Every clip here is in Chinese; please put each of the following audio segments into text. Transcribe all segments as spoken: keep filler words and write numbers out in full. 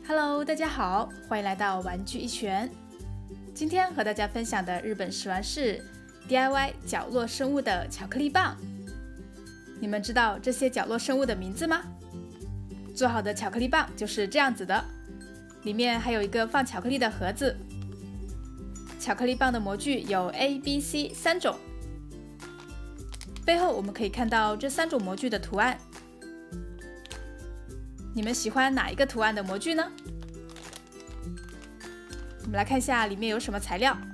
Hello， 大家好，欢迎来到玩具一拳。今天和大家分享的日本食玩是 D I Y 角落生物的巧克力棒。你们知道这些角落生物的名字吗？做好的巧克力棒就是这样子的，里面还有一个放巧克力的盒子。巧克力棒的模具有 A、B、C 三种，背后我们可以看到这三种模具的图案。你们喜欢哪一个图案的模具呢？我们来看一下里面有什么材料。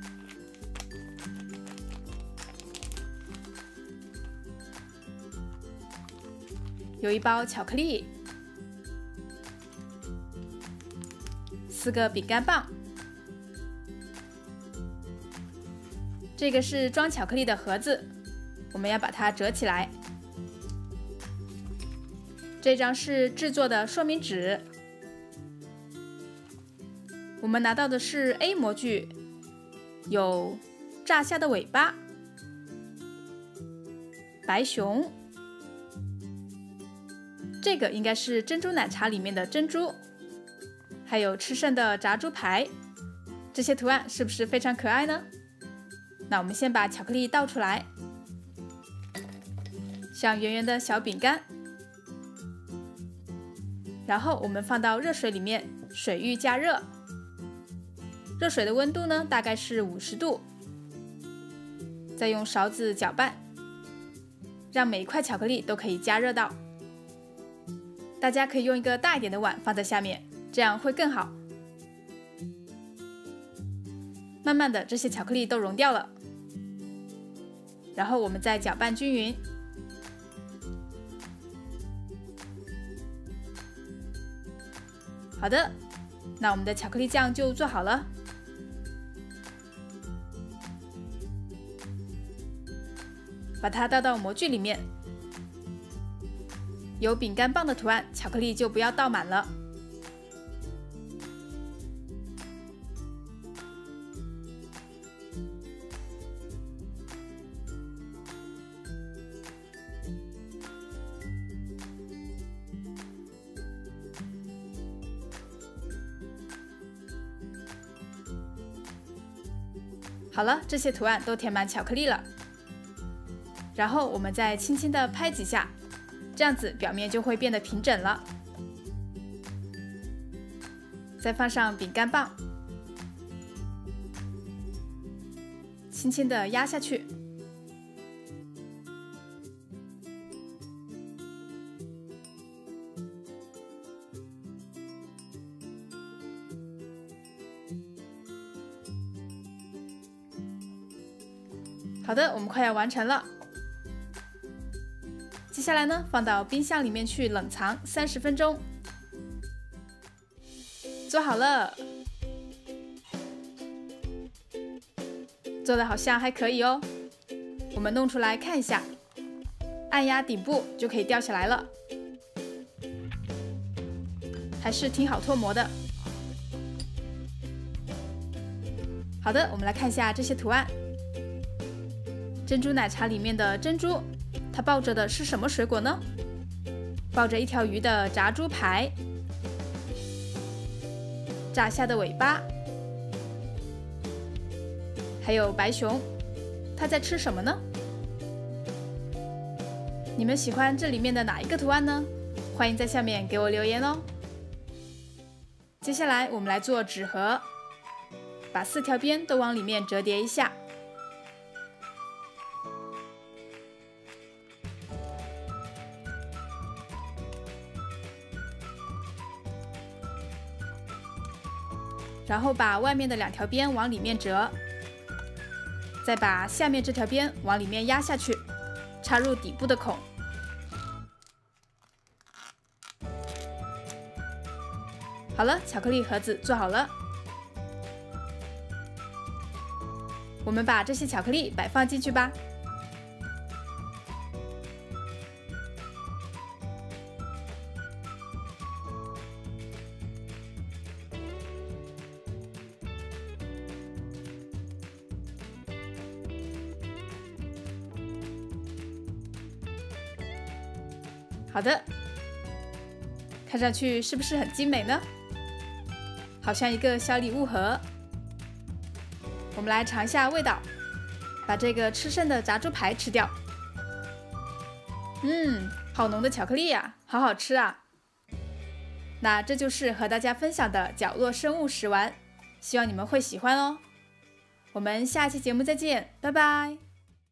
有一包巧克力，四个饼干棒，这个是装巧克力的盒子，我们要把它折起来。这张是制作的说明纸。我们拿到的是 A 模具，有炸虾的尾巴、白熊，这个应该是珍珠奶茶里面的珍珠，还有吃剩的炸猪排。这些图案是不是非常可爱呢？那我们先把巧克力倒出来，像圆圆的小饼干。然后我们放到热水里面，水浴加热。热水的温度呢，大概是五十度。再用勺子搅拌，让每一块巧克力都可以加热到。大家可以用一个大一点的碗放在下面，这样会更好。慢慢的，这些巧克力都融掉了。然后我们再搅拌均匀。好的，那我们的巧克力酱就做好了。把它倒到模具里面，有饼干棒的图案，巧克力就不要倒满了。好了，这些图案都填满巧克力了。然后我们再轻轻地拍几下，这样子表面就会变得平整了。再放上饼干棒，轻轻地压下去。好的，我们快要完成了。接下来呢，放到冰箱里面去冷藏三十分钟。做好了，做的好像还可以哦。我们弄出来看一下，按压顶部就可以掉下来了，还是挺好脱模的。好的，我们来看一下这些图案。珍珠奶茶里面的珍珠，它抱着的是什么水果呢？抱着一条鱼的炸猪排，炸虾的尾巴，还有白熊，它在吃什么呢？你们喜欢这里面的哪一个图案呢？欢迎在下面给我留言哦。接下来我们来做纸盒，把四条边都往里面折叠一下。然后把外面的两条边往里面折，再把下面这条边往里面压下去，插入底部的孔。好了，巧克力盒子做好了。我们把这些巧克力摆放进去吧。好的，看上去是不是很精美呢？ 好像一个小礼物盒。我们来尝一下味道，把这个吃剩的炸猪排吃掉。嗯，好浓的巧克力呀，好好吃啊！那这就是和大家分享的角落生物食玩，希望你们会喜欢哦。我们下期节目再见，拜拜。